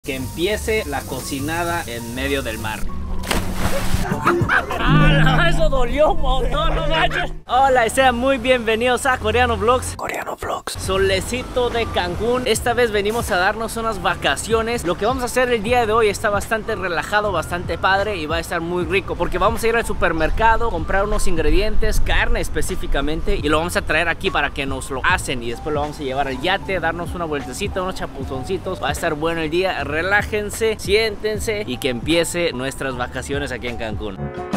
Que empiece la cocinada en medio del mar. ¡Ah, eso dolió un montón, no manches! Hola y sean muy bienvenidos a Coreano Vlogs. Solecito de Cancún. Esta vez venimos a darnos unas vacaciones. Lo que vamos a hacer el día de hoy está bastante relajado, bastante padre y va a estar muy rico, porque vamos a ir al supermercado, comprar unos ingredientes, carne específicamente, y lo vamos a traer aquí para que nos lo hacen, y después lo vamos a llevar al yate, darnos una vueltecita, unos chapuzoncitos. Va a estar bueno el día. Relájense, siéntense y que empiece nuestras vacaciones aquí en Cancún.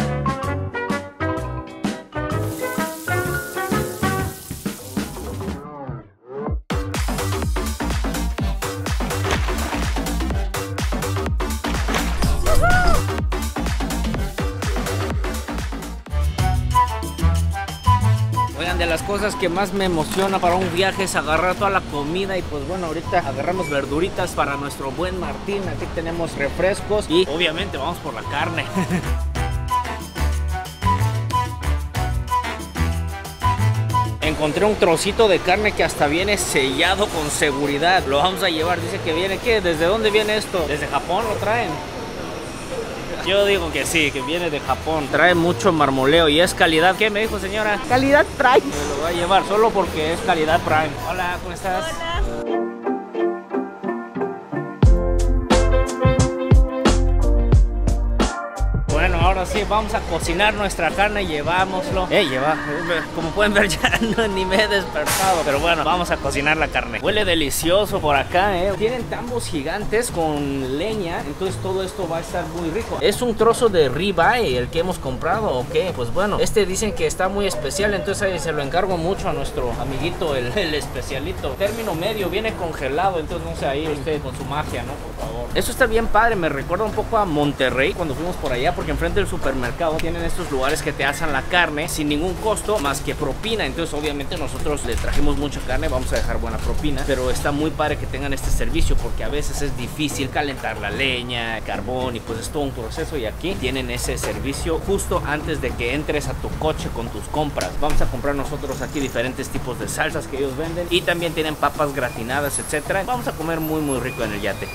Oigan, de las cosas que más me emociona para un viaje es agarrar toda la comida. Y pues bueno, ahorita agarramos verduritas para nuestro buen Martín. Aquí tenemos refrescos y obviamente vamos por la carne. Encontré un trocito de carne que hasta viene sellado con seguridad. Lo vamos a llevar. Dice que viene, ¿qué? ¿Desde dónde viene esto? ¿Desde Japón lo traen? Yo digo que sí, que viene de Japón. Trae mucho marmoleo y es calidad. ¿Qué me dijo, señora? Calidad Prime. Me lo voy a llevar solo porque es calidad Prime. Hola, ¿cómo estás? Hola. Bueno, ahora sí, vamos a cocinar nuestra carne. Llevámoslo. Como pueden ver, ya ni me he despertado. Pero bueno, vamos a cocinar la carne. Huele delicioso por acá, Tienen tambos gigantes con leña, entonces todo esto va a estar muy rico. Es un trozo de ribeye el que hemos comprado, ¿o qué? Pues bueno, dicen que está muy especial, entonces ahí se lo encargo mucho a nuestro amiguito, el especialito. Término medio, viene congelado, entonces no sé, ahí usted con su magia, ¿no? Por favor. Eso está bien padre, me recuerda un poco a Monterrey cuando fuimos por allá, porque enfrente del supermercado tienen estos lugares que te asan la carne sin ningún costo más que propina. Entonces obviamente nosotros le trajimos mucha carne, vamos a dejar buena propina, pero está muy padre que tengan este servicio, porque a veces es difícil calentar la leña, carbón, y pues es todo un proceso, y aquí tienen ese servicio justo antes de que entres a tu coche con tus compras. Vamos a comprar nosotros aquí diferentes tipos de salsas que ellos venden, y también tienen papas gratinadas, etcétera. Vamos a comer muy muy rico en el yate.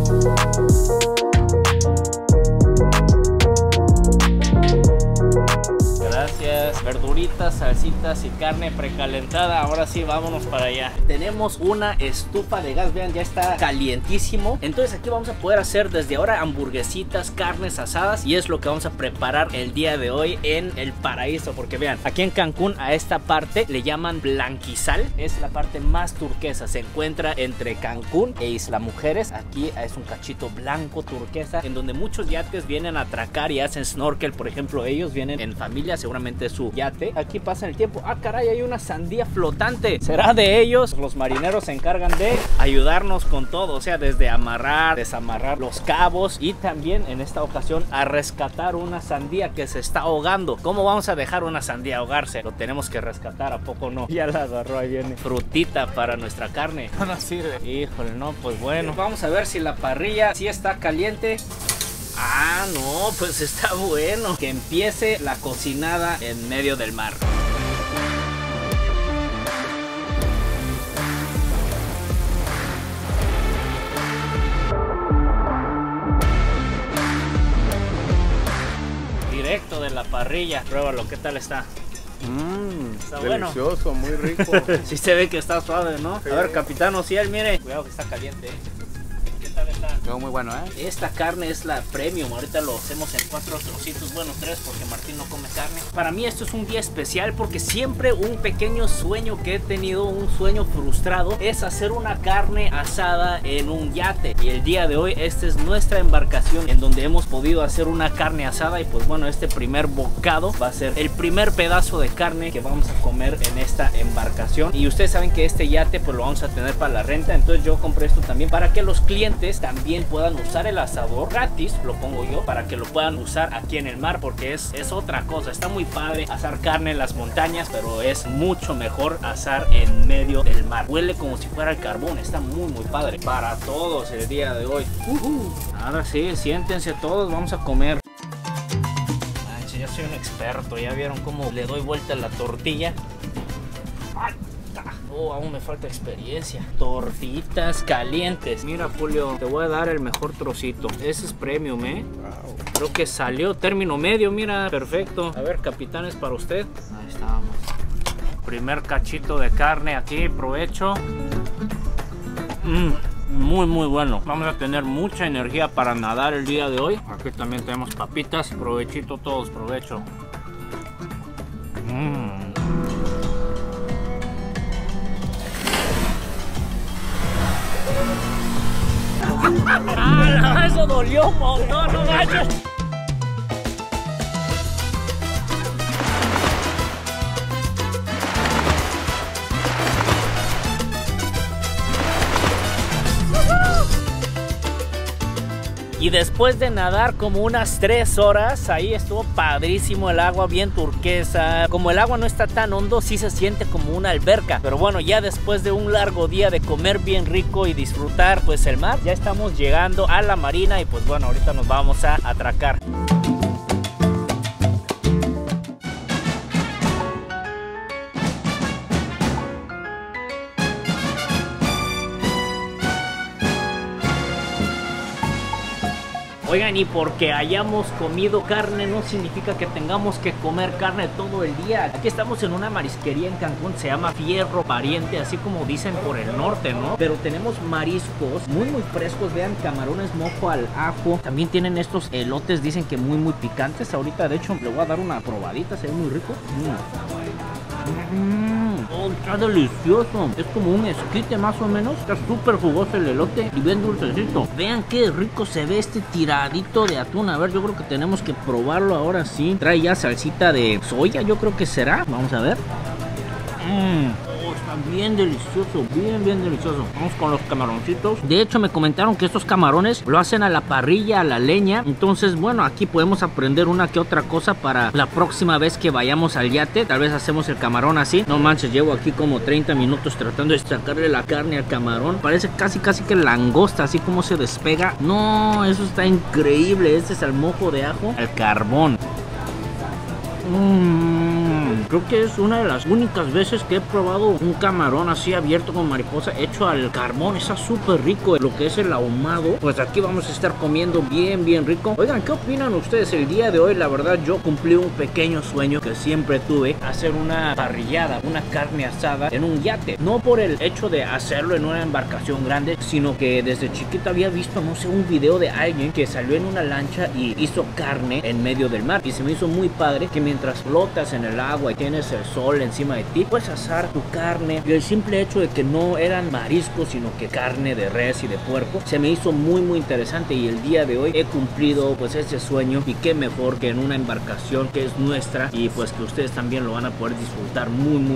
Gracias. Verduritas, salsitas y carne precalentada. Ahora sí, vámonos para allá. Tenemos una estufa de gas, vean, ya está calientísimo. Entonces aquí vamos a poder hacer desde ahora hamburguesitas, carnes asadas, y es lo que vamos a preparar el día de hoy en el paraíso. Porque vean, aquí en Cancún a esta parte le llaman Blanquizal. Es la parte más turquesa. Se encuentra entre Cancún e Isla Mujeres. Aquí es un cachito blanco turquesa, en donde muchos yates vienen a atracar y hacen snorkel. Por ejemplo, ellos vienen en familia, seguramente su yate. Aquí pasan el tiempo. Ah, caray, hay una sandía flotante. ¿Será de ellos? Los marineros se encargan de ayudarnos con todo, o sea, desde amarrar, desamarrar los cabos, y también en esta ocasión a rescatar una sandía que se está ahogando. ¿Cómo vamos a dejar una sandía ahogarse? Lo tenemos que rescatar, ¿a poco no? Ya la agarró, ahí viene. Frutita para nuestra carne. No nos sirve. Híjole, no, pues bueno. Vamos a ver si la parrilla sí está caliente. Ah, no, pues está bueno. Que empiece la cocinada en medio del mar. Directo de la parrilla. Pruébalo, ¿qué tal está? Está delicioso, bueno. Muy rico. Sí se ve que está suave, ¿no? Sí. A ver, capitán Ociel, mire. Cuidado que está caliente, ¿Qué tal está? Quedó muy bueno, Esta carne es la premium. Ahorita lo hacemos en 4 trocitos, bueno 3 porque Martín no come carne. Para mí esto es un día especial, porque siempre un pequeño sueño que he tenido, un sueño frustrado, es hacer una carne asada en un yate. Y el día de hoy esta es nuestra embarcación en donde hemos podido hacer una carne asada. Y pues bueno, este primer bocado va a ser el primer pedazo de carne que vamos a comer en esta embarcación. Y ustedes saben que este yate pues lo vamos a tener para la renta, entonces yo compré esto también para que los clientes también puedan usar el asador gratis. Lo pongo yo para que lo puedan usar aquí en el mar, porque es otra cosa. Está muy padre asar carne en las montañas, pero es mucho mejor asar en medio del mar. Huele como si fuera el carbón. Está muy muy padre para todos el día de hoy. Ahora sí, siéntense todos, vamos a comer. Yo soy un experto, ya vieron cómo le doy vuelta a la tortilla. Oh, aún me falta experiencia. Tortitas calientes. Mira, Julio, te voy a dar el mejor trocito. Ese es premium, Wow. Creo que salió término medio, mira, perfecto. A ver, capitán, es para usted. Ahí estamos. Primer cachito de carne aquí, provecho. Muy muy bueno. Vamos a tener mucha energía para nadar el día de hoy. Aquí también tenemos papitas. Provechito todos, provecho. ¡Ah, eso dolió un montón, no manches! Y después de nadar como unas 3 horas, ahí estuvo padrísimo el agua, bien turquesa. Como el agua no está tan hondo, sí se siente como una alberca. Pero bueno, ya después de un largo día de comer bien rico y disfrutar pues el mar, ya estamos llegando a la marina y pues bueno, ahorita nos vamos a atracar. Oigan, y porque hayamos comido carne no significa que tengamos que comer carne todo el día. Aquí estamos en una marisquería en Cancún, se llama Fierro Pariente, así como dicen por el norte, ¿no? Pero tenemos mariscos muy muy frescos, vean, camarones mojo al ajo. También tienen estos elotes, dicen que muy muy picantes. Ahorita de hecho le voy a dar una probadita, se ve muy rico. Oh, está delicioso. Es como un esquite más o menos. Está súper jugoso el elote y bien dulcecito. Vean qué rico se ve este tiradito de atún. A ver, yo creo que tenemos que probarlo ahora sí. Trae ya salsita de soya, yo creo que será. Vamos a ver. Está bien delicioso, bien delicioso. Vamos con los camaroncitos. De hecho me comentaron que estos camarones lo hacen a la parrilla, a la leña. Entonces bueno, aquí podemos aprender una que otra cosa para la próxima vez que vayamos al yate. Tal vez hacemos el camarón así. No manches, llevo aquí como 30 minutos tratando de sacarle la carne al camarón. Parece casi que langosta, así como se despega. No, eso está increíble. Este es el mojo de ajo al carbón. Creo que es una de las únicas veces que he probado un camarón así abierto con mariposa hecho al carbón. Está súper rico. Lo que es el ahumado, pues aquí vamos a estar comiendo bien rico. Oigan, ¿qué opinan ustedes el día de hoy? La verdad yo cumplí un pequeño sueño que siempre tuve: hacer una parrillada, una carne asada en un yate. No por el hecho de hacerlo en una embarcación grande, sino que desde chiquito había visto, no sé, un video de alguien que salió en una lancha y hizo carne en medio del mar. Y se me hizo muy padre que mientras flotas en el agua y tienes el sol encima de ti, puedes asar tu carne. Y el simple hecho de que no eran mariscos, sino que carne de res y de puerco, se me hizo muy muy interesante. Y el día de hoy he cumplido pues ese sueño. Y qué mejor que en una embarcación que es nuestra, y pues que ustedes también lo van a poder disfrutar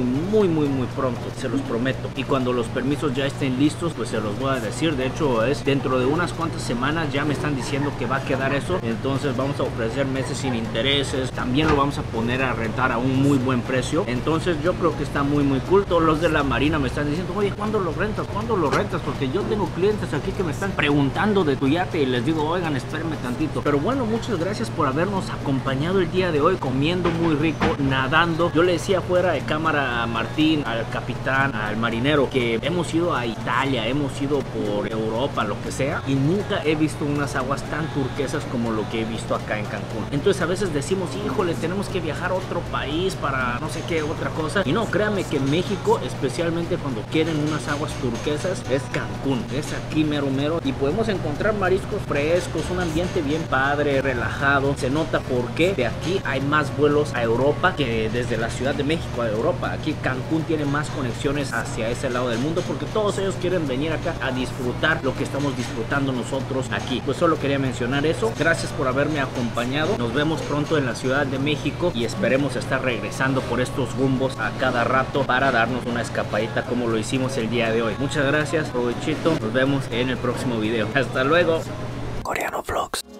muy pronto, se los prometo. Y cuando los permisos ya estén listos, pues se los voy a decir. De hecho es dentro de unas cuantas semanas. Ya me están diciendo que va a quedar eso. Entonces vamos a ofrecer meses sin intereses. También lo vamos a poner a rentar a un muy buen precio. Entonces yo creo que está muy cool. Todos los de la marina me están diciendo: oye, ¿cuándo lo rentas? ¿Cuándo lo rentas? Porque yo tengo clientes aquí que me están preguntando de tu yate y les digo: oigan, espérenme tantito. Pero bueno, muchas gracias por habernos acompañado el día de hoy, comiendo muy rico, nadando. Yo le decía fuera de cámara a Martín, al capitán, al marinero, que hemos ido a Italia, hemos ido por Europa, lo que sea, y nunca he visto unas aguas tan turquesas como lo que he visto acá en Cancún. Entonces a veces decimos: híjole, tenemos que viajar a otro país para no sé qué otra cosa. Y no, créanme que México, especialmente cuando quieren unas aguas turquesas, es Cancún. Es aquí mero. Y podemos encontrar mariscos frescos, un ambiente bien padre, relajado. Se nota porque de aquí hay más vuelos a Europa que desde la Ciudad de México a Europa. Aquí Cancún tiene más conexiones hacia ese lado del mundo, porque todos ellos quieren venir acá a disfrutar lo que estamos disfrutando nosotros aquí. Pues solo quería mencionar eso. Gracias por haberme acompañado. Nos vemos pronto en la Ciudad de México y esperemos estar regresando por estos rumbos a cada rato para darnos una escapadita como lo hicimos el día de hoy. Muchas gracias, provechito. Nos vemos en el próximo video. Hasta luego. Coreano Vlogs.